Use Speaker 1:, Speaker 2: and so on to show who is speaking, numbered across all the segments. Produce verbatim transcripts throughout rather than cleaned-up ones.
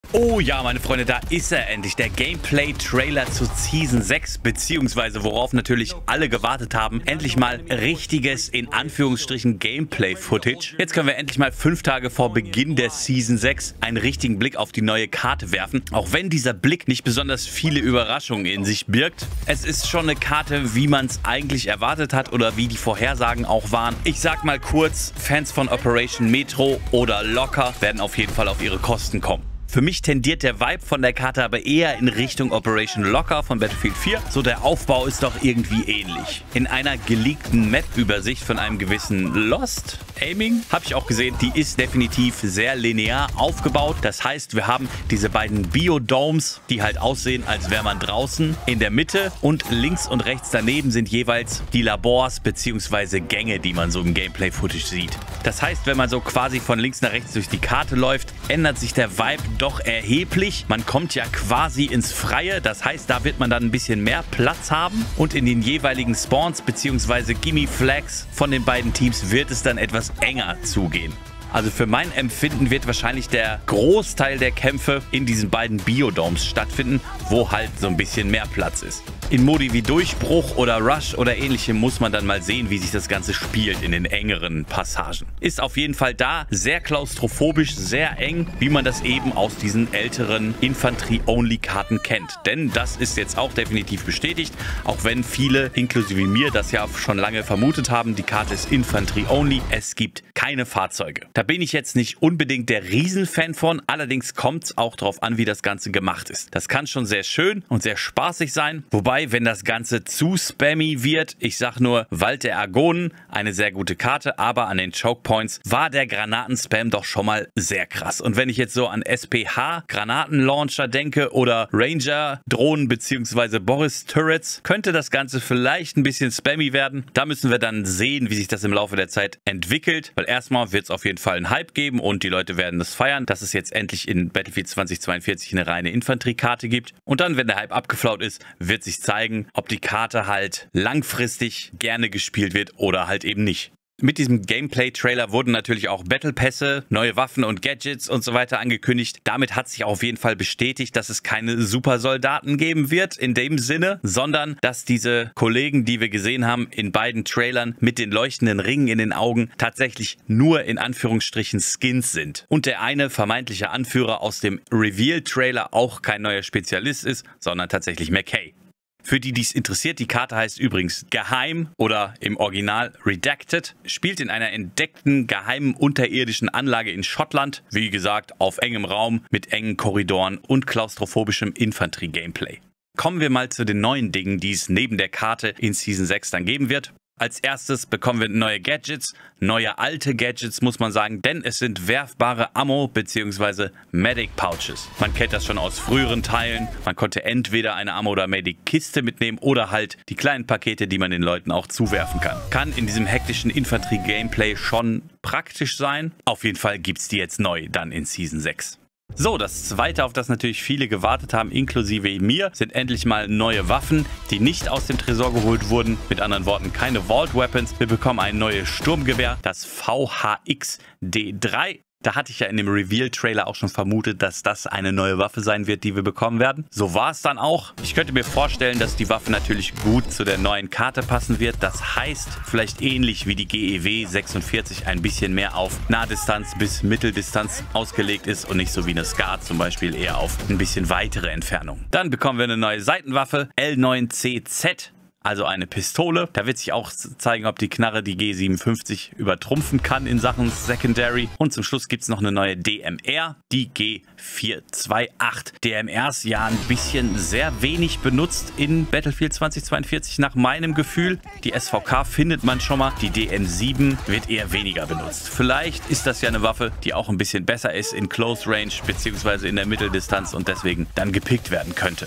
Speaker 1: Oh ja, meine Freunde, da ist er endlich, der Gameplay-Trailer zu Season sechs, beziehungsweise worauf natürlich alle gewartet haben, endlich mal richtiges, in Anführungsstrichen, Gameplay-Footage. Jetzt können wir endlich mal fünf Tage vor Beginn der Season sechs einen richtigen Blick auf die neue Karte werfen, auch wenn dieser Blick nicht besonders viele Überraschungen in sich birgt. Es ist schon eine Karte, wie man es eigentlich erwartet hat oder wie die Vorhersagen auch waren. Ich sag mal kurz, Fans von Operation Metro oder Locker werden auf jeden Fall auf ihre Kosten kommen. Für mich tendiert der Vibe von der Karte aber eher in Richtung Operation Locker von Battlefield vier. So, der Aufbau ist doch irgendwie ähnlich. In einer geleakten Map-Übersicht von einem gewissen Lost Aiming habe ich auch gesehen, die ist definitiv sehr linear aufgebaut. Das heißt, wir haben diese beiden Biodomes, die halt aussehen, als wäre man draußen. In der Mitte und links und rechts daneben sind jeweils die Labors bzw. Gänge, die man so im Gameplay-Footage sieht. Das heißt, wenn man so quasi von links nach rechts durch die Karte läuft, ändert sich der Vibe doch erheblich. Man kommt ja quasi ins Freie, das heißt, da wird man dann ein bisschen mehr Platz haben und in den jeweiligen Spawns bzw. Gimme Flags von den beiden Teams wird es dann etwas enger zugehen. Also für mein Empfinden wird wahrscheinlich der Großteil der Kämpfe in diesen beiden Biodomes stattfinden, wo halt so ein bisschen mehr Platz ist. In Modi wie Durchbruch oder Rush oder ähnlichem muss man dann mal sehen, wie sich das Ganze spielt in den engeren Passagen. Ist auf jeden Fall da sehr klaustrophobisch, sehr eng, wie man das eben aus diesen älteren Infanterie-Only-Karten kennt. Denn das ist jetzt auch definitiv bestätigt, auch wenn viele, inklusive mir, das ja schon lange vermutet haben, die Karte ist Infanterie-Only, es gibt keine Fahrzeuge. Da bin ich jetzt nicht unbedingt der Riesenfan von, allerdings kommt es auch darauf an, wie das Ganze gemacht ist. Das kann schon sehr schön und sehr spaßig sein, wobei, wenn das Ganze zu spammy wird, ich sag nur Wald der Argonen, eine sehr gute Karte, aber an den Choke Points war der Granatenspam doch schon mal sehr krass. Und wenn ich jetzt so an S P H Granatenlauncher denke oder Ranger Drohnen bzw. Boris Turrets, könnte das Ganze vielleicht ein bisschen spammy werden. Da müssen wir dann sehen, wie sich das im Laufe der Zeit entwickelt, weil erstmal wird es auf jeden Fall einen Hype geben und die Leute werden das feiern, dass es jetzt endlich in Battlefield zweitausendzweiundvierzig eine reine Infanteriekarte gibt. Und dann, wenn der Hype abgeflaut ist, wird sich zeigen, ob die Karte halt langfristig gerne gespielt wird oder halt eben nicht. Mit diesem Gameplay-Trailer wurden natürlich auch Battle-Pässe, neue Waffen und Gadgets und so weiter angekündigt. Damit hat sich auf jeden Fall bestätigt, dass es keine Supersoldaten geben wird in dem Sinne, sondern dass diese Kollegen, die wir gesehen haben in beiden Trailern mit den leuchtenden Ringen in den Augen, tatsächlich nur in Anführungsstrichen Skins sind. Und der eine vermeintliche Anführer aus dem Reveal-Trailer auch kein neuer Spezialist ist, sondern tatsächlich McKay. Für die, die es interessiert, die Karte heißt übrigens Geheim oder im Original Redacted, spielt in einer entdeckten, geheimen unterirdischen Anlage in Schottland, wie gesagt, auf engem Raum mit engen Korridoren und klaustrophobischem Infanterie-Gameplay. Kommen wir mal zu den neuen Dingen, die es neben der Karte in Season sechs dann geben wird. Als erstes bekommen wir neue Gadgets, neue alte Gadgets muss man sagen, denn es sind werfbare Ammo bzw. Medic Pouches. Man kennt das schon aus früheren Teilen, man konnte entweder eine Ammo- oder Medic-Kiste mitnehmen oder halt die kleinen Pakete, die man den Leuten auch zuwerfen kann. Kann in diesem hektischen Infanterie-Gameplay schon praktisch sein. Auf jeden Fall gibt es die jetzt neu dann in Season sechs. So, das zweite, auf das natürlich viele gewartet haben, inklusive mir, sind endlich mal neue Waffen, die nicht aus dem Tresor geholt wurden. Mit anderen Worten, keine Vault Weapons. Wir bekommen ein neues Sturmgewehr, das V H X D drei. Da hatte ich ja in dem Reveal-Trailer auch schon vermutet, dass das eine neue Waffe sein wird, die wir bekommen werden. So war es dann auch. Ich könnte mir vorstellen, dass die Waffe natürlich gut zu der neuen Karte passen wird. Das heißt, vielleicht ähnlich wie die G E W sechsundvierzig ein bisschen mehr auf Nahdistanz bis Mitteldistanz ausgelegt ist und nicht so wie eine Scar zum Beispiel eher auf ein bisschen weitere Entfernung. Dann bekommen wir eine neue Seitenwaffe, L neun C Z. Also eine Pistole. Da wird sich auch zeigen, ob die Knarre die G siebenundfünfzig übertrumpfen kann in Sachen Secondary. Und zum Schluss gibt es noch eine neue D M R, die G vier zwei acht. D M Rs ja ein bisschen sehr wenig benutzt in Battlefield zweitausendzweiundvierzig nach meinem Gefühl. Die S V K findet man schon mal. Die D M sieben wird eher weniger benutzt. Vielleicht ist das ja eine Waffe, die auch ein bisschen besser ist in Close Range bzw. in der Mitteldistanz und deswegen dann gepickt werden könnte.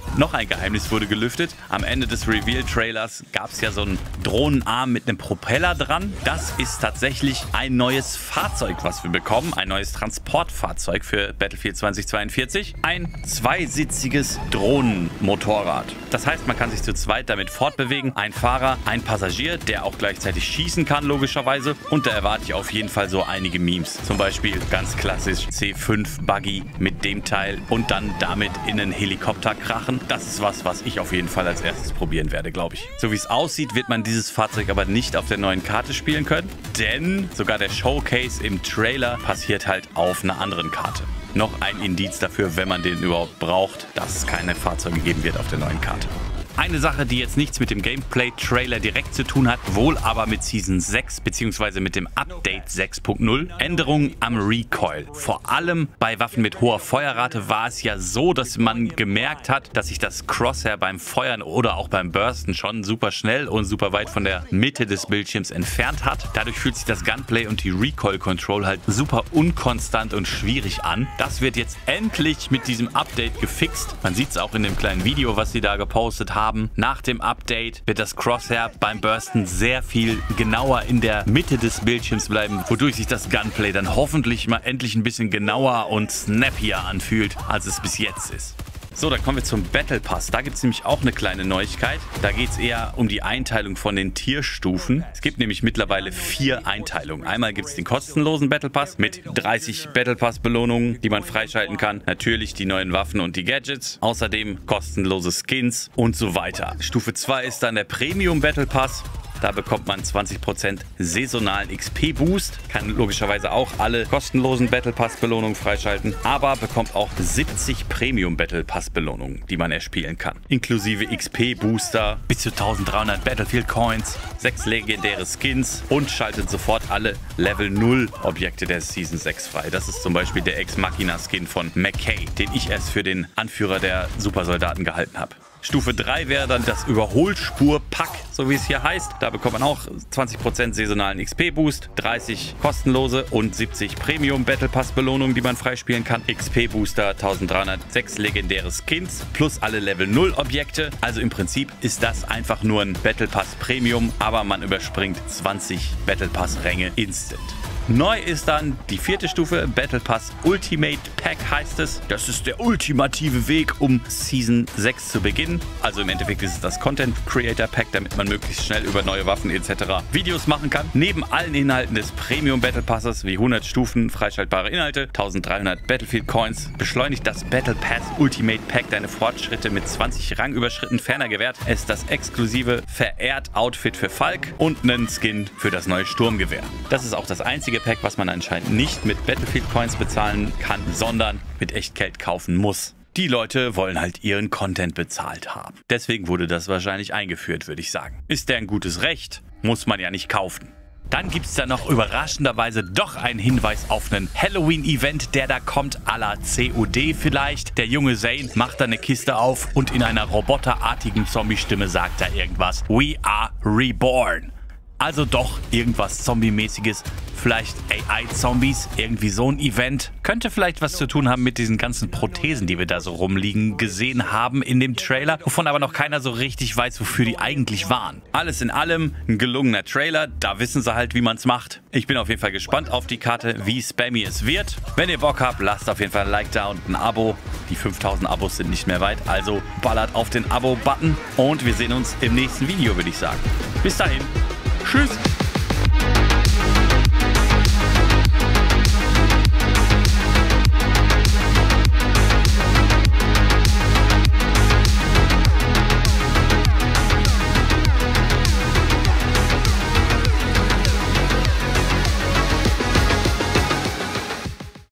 Speaker 1: Noch ein Geheimnis wurde gelüftet. Am Ende des Reveal-Trailers gab es ja so einen Drohnenarm mit einem Propeller dran. Das ist tatsächlich ein neues Fahrzeug, was wir bekommen. Ein neues Transportfahrzeug für Battlefield zweitausendzweiundvierzig. Ein zweisitziges Drohnenmotorrad. Das heißt, man kann sich zu zweit damit fortbewegen. Ein Fahrer, ein Passagier, der auch gleichzeitig schießen kann, logischerweise. Und da erwarte ich auf jeden Fall so einige Memes. Zum Beispiel ganz klassisch C fünf Buggy mit dem Teil und dann damit in einen Helikopter krachen. Das ist was, was ich auf jeden Fall als erstes probieren werde, glaube ich. So wie es aussieht, wird man dieses Fahrzeug aber nicht auf der neuen Karte spielen können, denn sogar der Showcase im Trailer passiert halt auf einer anderen Karte. Noch ein Indiz dafür, wenn man den überhaupt braucht, dass es keine Fahrzeuge geben wird auf der neuen Karte. Eine Sache, die jetzt nichts mit dem Gameplay-Trailer direkt zu tun hat, wohl aber mit Season sechs bzw. mit dem Update sechs Punkt null. Änderungen am Recoil. Vor allem bei Waffen mit hoher Feuerrate war es ja so, dass man gemerkt hat, dass sich das Crosshair beim Feuern oder auch beim Bursten schon super schnell und super weit von der Mitte des Bildschirms entfernt hat. Dadurch fühlt sich das Gunplay und die Recoil-Control halt super unkonstant und schwierig an. Das wird jetzt endlich mit diesem Update gefixt. Man sieht es auch in dem kleinen Video, was sie da gepostet haben. Nach dem Update wird das Crosshair beim Bursten sehr viel genauer in der Mitte des Bildschirms bleiben, wodurch sich das Gunplay dann hoffentlich mal endlich ein bisschen genauer und snappier anfühlt, als es bis jetzt ist. So, dann kommen wir zum Battle Pass. Da gibt es nämlich auch eine kleine Neuigkeit. Da geht es eher um die Einteilung von den Tierstufen. Es gibt nämlich mittlerweile vier Einteilungen. Einmal gibt es den kostenlosen Battle Pass mit dreißig Battle Pass Belohnungen, die man freischalten kann. Natürlich die neuen Waffen und die Gadgets. Außerdem kostenlose Skins und so weiter. Stufe zwei ist dann der Premium Battle Pass. Da bekommt man zwanzig Prozent saisonalen X P-Boost, kann logischerweise auch alle kostenlosen Battle Pass-Belohnungen freischalten, aber bekommt auch siebzig Premium Battle Pass-Belohnungen, die man erspielen kann. Inklusive X P-Booster, bis zu dreizehnhundert Battlefield Coins, sechs legendäre Skins und schaltet sofort alle Level null Objekte der Season sechs frei. Das ist zum Beispiel der Ex Machina Skin von McKay, den ich erst für den Anführer der Supersoldaten gehalten habe. Stufe drei wäre dann das Überholspur-Pack, so wie es hier heißt. Da bekommt man auch zwanzig Prozent saisonalen X P-Boost, dreißig kostenlose und siebzig Premium-Battle-Pass-Belohnungen, die man freispielen kann. X P-Booster, dreizehnhundertsechs legendäre Skins plus alle Level null Objekte. Also im Prinzip ist das einfach nur ein Battle Pass Premium, aber man überspringt zwanzig Battle Pass-Ränge instant. Neu ist dann die vierte Stufe, Battle Pass Ultimate Pack heißt es. Das ist der ultimative Weg, um Season sechs zu beginnen. Also im Endeffekt ist es das Content Creator Pack, damit man möglichst schnell über neue Waffen et cetera Videos machen kann. Neben allen Inhalten des Premium Battle Passes wie hundert Stufen, freischaltbare Inhalte, dreizehnhundert Battlefield Coins, beschleunigt das Battle Pass Ultimate Pack deine Fortschritte mit zwanzig Rangüberschritten. Ferner gewährt es das exklusive Verehrt Outfit für Falk und einen Skin für das neue Sturmgewehr. Das ist auch das einzige Pack, was man anscheinend nicht mit Battlefield Coins bezahlen kann, sondern mit Echtgeld kaufen muss. Die Leute wollen halt ihren Content bezahlt haben. Deswegen wurde das wahrscheinlich eingeführt, würde ich sagen. Ist der ein gutes Recht? Muss man ja nicht kaufen. Dann gibt es da noch überraschenderweise doch einen Hinweis auf einen Halloween-Event, der da kommt, à la C O D vielleicht. Der junge Zane macht da eine Kiste auf und in einer roboterartigen Zombie-Stimme sagt er irgendwas. We are reborn. Also doch irgendwas Zombie-mäßiges, vielleicht A I-Zombies, irgendwie so ein Event. Könnte vielleicht was zu tun haben mit diesen ganzen Prothesen, die wir da so rumliegen gesehen haben in dem Trailer, wovon aber noch keiner so richtig weiß, wofür die eigentlich waren. Alles in allem ein gelungener Trailer, da wissen sie halt, wie man es macht. Ich bin auf jeden Fall gespannt auf die Karte, wie spammy es wird. Wenn ihr Bock habt, lasst auf jeden Fall ein Like da und ein Abo. Die fünftausend Abos sind nicht mehr weit, also ballert auf den Abo-Button und wir sehen uns im nächsten Video, würde ich sagen. Bis dahin. Tschüss!